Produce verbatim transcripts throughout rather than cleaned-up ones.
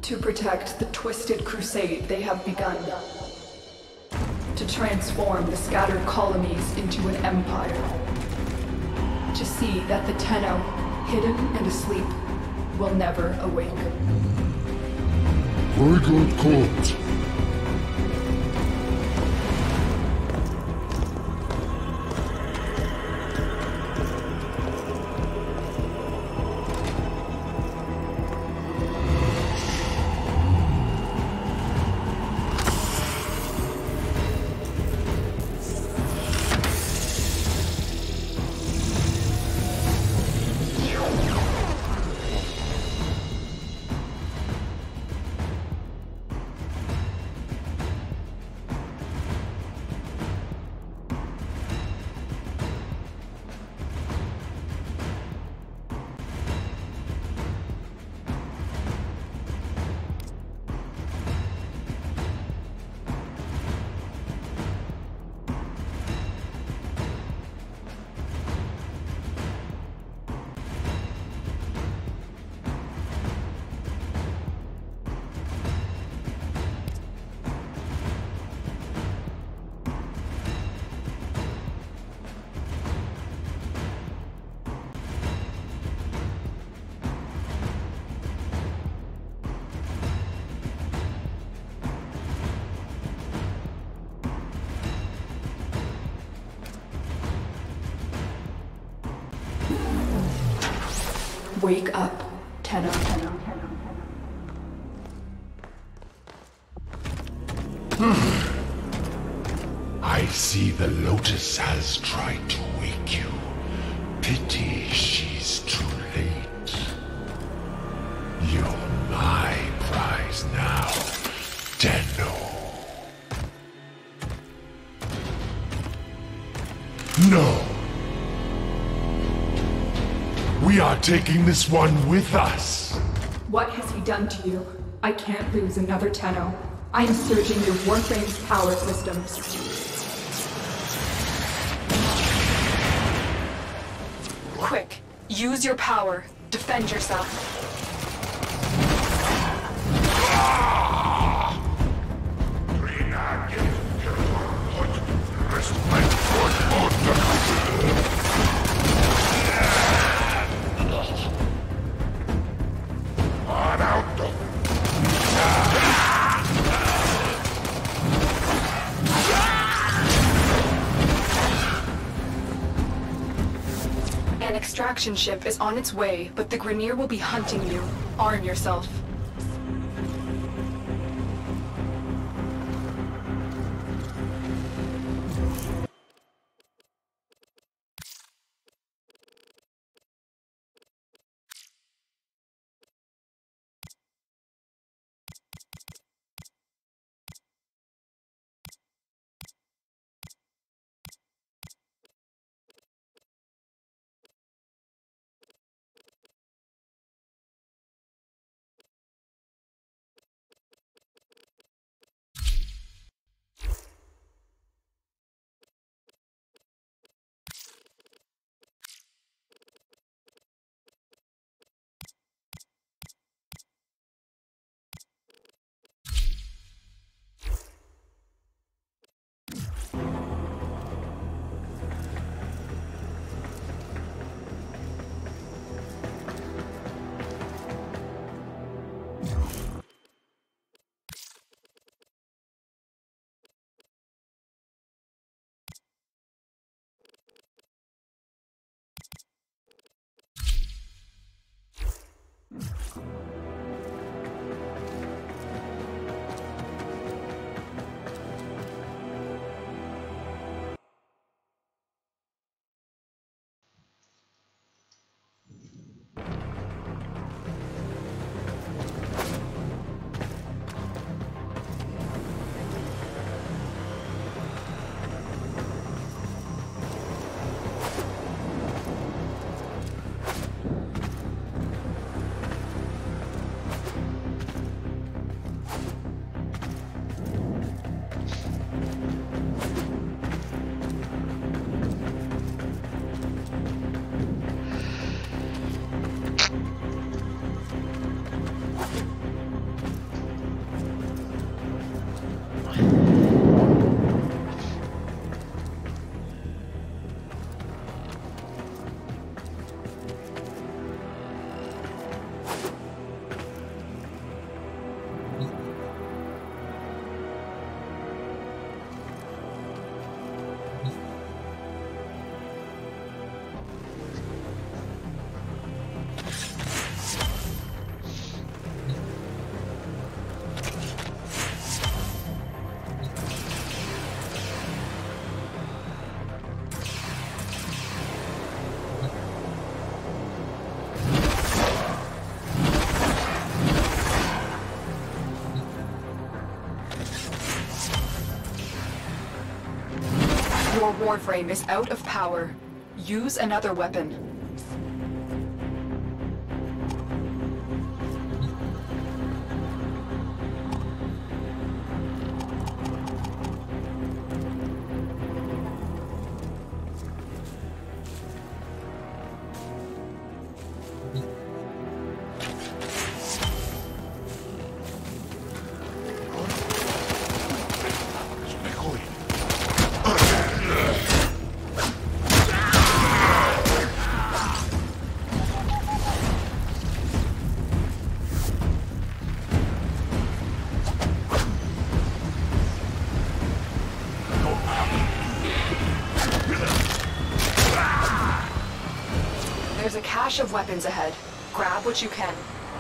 To protect the twisted crusade they have begun. To transform the scattered colonies into an empire. To see that the Tenno, hidden and asleep, will never awake. I got caught. Wake up, Tenno, Tenno, Tenno. I see the Lotus has tried to wake you. Pity she's too late. You're my prize now, Tenno. No! We are taking this one with us. What has he done to you? I can't lose another Tenno. I am searching your Warframe's power systems. Quick, use your power. Defend yourself. An extraction ship is on its way, but the Grineer will be hunting you. Arm yourself. Your warframe is out of power. Use another weapon. There's a cache of weapons ahead. Grab what you can.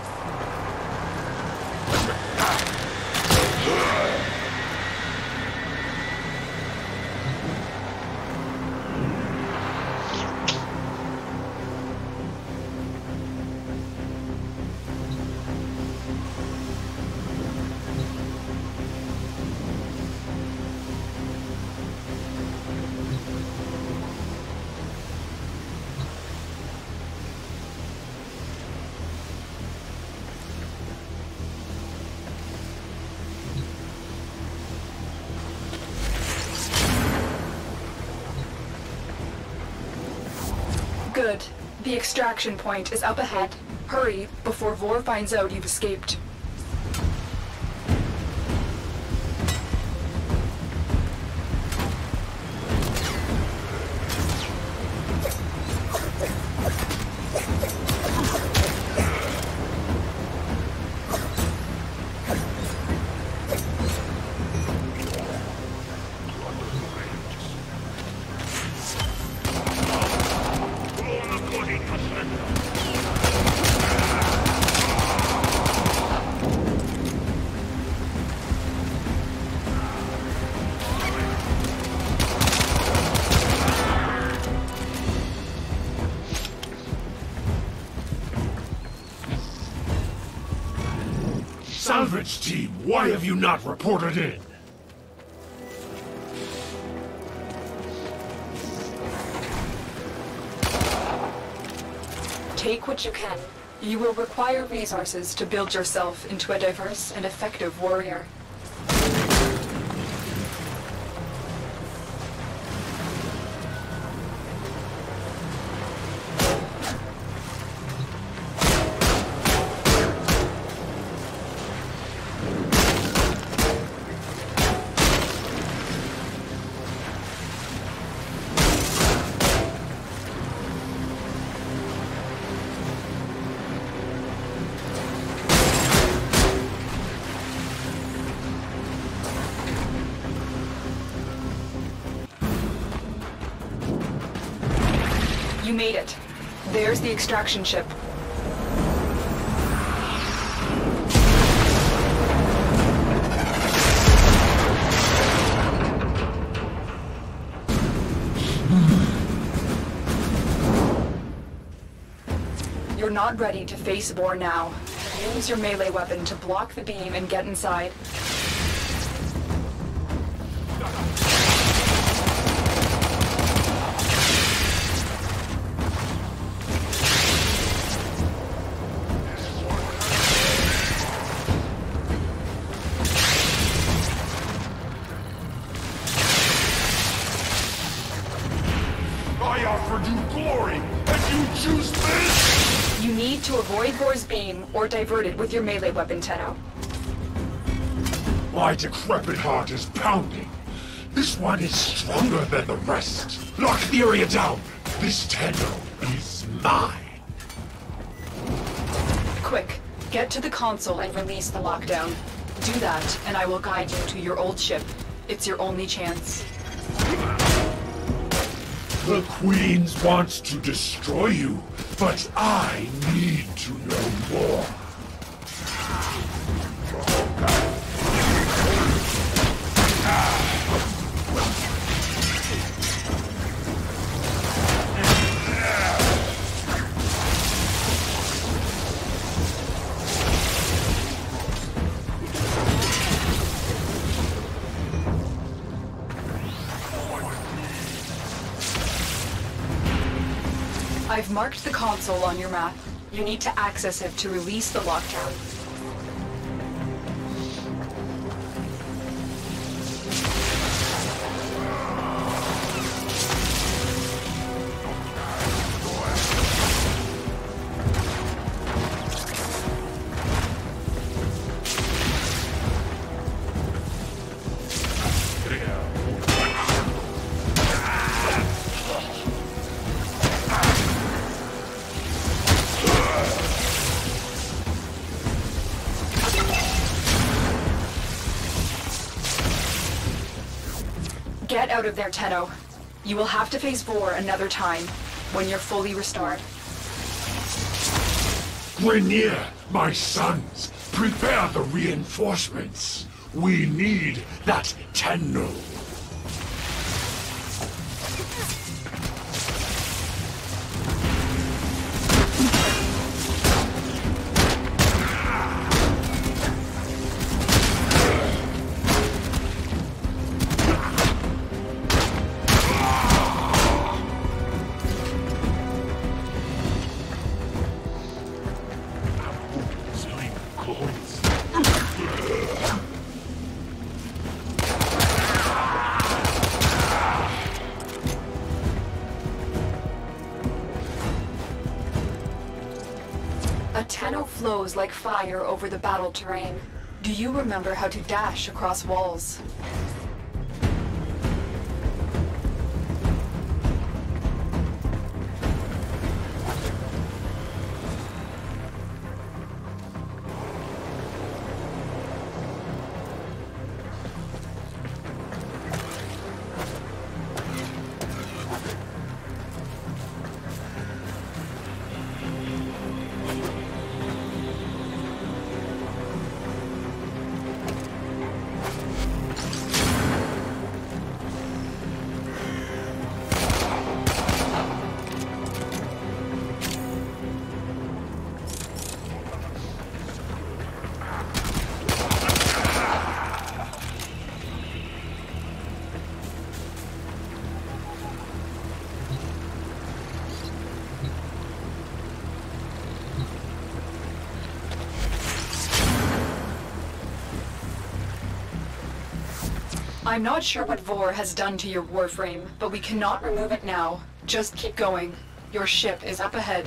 Good. The extraction point is up ahead. Hurry, before Vor finds out you've escaped. Salvage team, why have you not reported in? Take what you can. You will require resources to build yourself into a diverse and effective warrior. You made it. There's the extraction ship. You're not ready to face war now. Use your melee weapon to block the beam and get inside. I offered you glory, and you choose this? You need to avoid Vor's beam or divert it with your melee weapon, Tenno. My decrepit heart is pounding. This one is stronger than the rest. Lock the area down. This Tenno is mine. Quick, get to the console and release the lockdown. Do that, and I will guide you to your old ship. It's your only chance. The Queens wants to destroy you, but I need to know more. I've marked the console on your map. You need to access it to release the lockdown. Get out of there, Tenno. You will have to face Vor another time, when you're fully restored. Grineer, my sons, prepare the reinforcements. We need that Tenno. A Tenno flows like fire over the battle terrain. Do you remember how to dash across walls? I'm not sure what Vor has done to your warframe, but we cannot remove it now. Just keep going. Your ship is up ahead.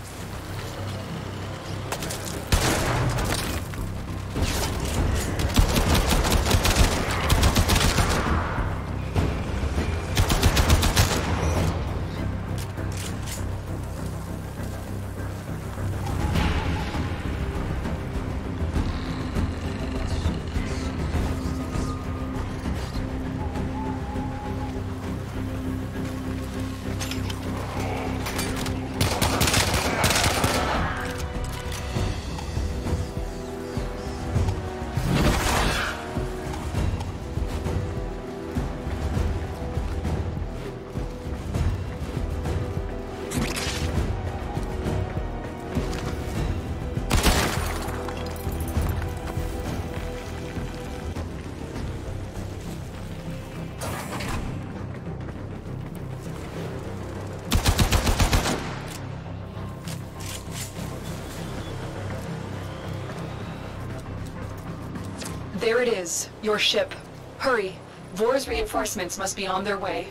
There it is, your ship. Hurry. Vor's reinforcements must be on their way.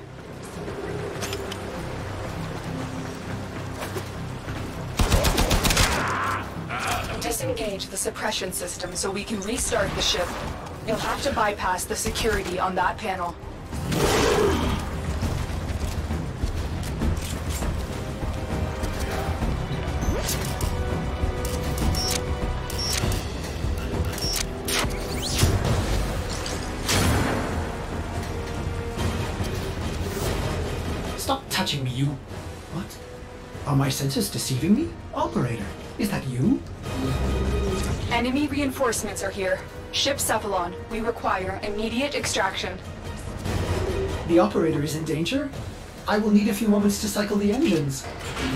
Disengage the suppression system so we can restart the ship. You'll have to bypass the security on that panel. Stop touching me, you... What? Are my senses deceiving me? Operator, is that you? Enemy reinforcements are here. Ship Cephalon, we require immediate extraction. The operator is in danger? I will need a few moments to cycle the engines.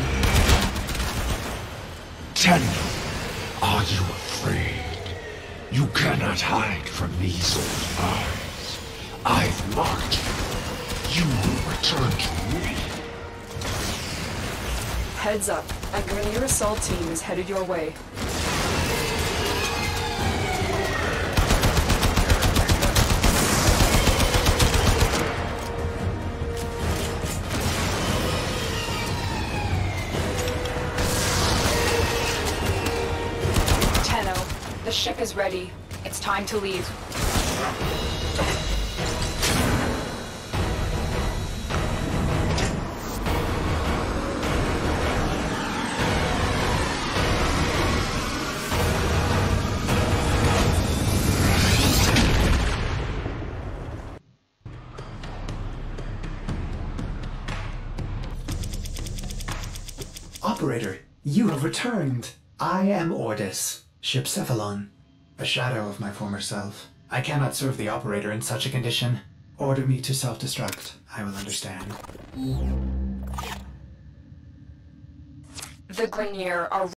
Tenno, are you afraid? You cannot hide from these old eyes. I've marked you. You will return to me. Heads up, a Grineer assault team is headed your way. Tenno, the ship is ready. It's time to leave. Operator, you have returned. I am Ordis, Ship Cephalon, a shadow of my former self. I cannot serve the operator in such a condition. Order me to self-destruct. I will understand. The Grineer are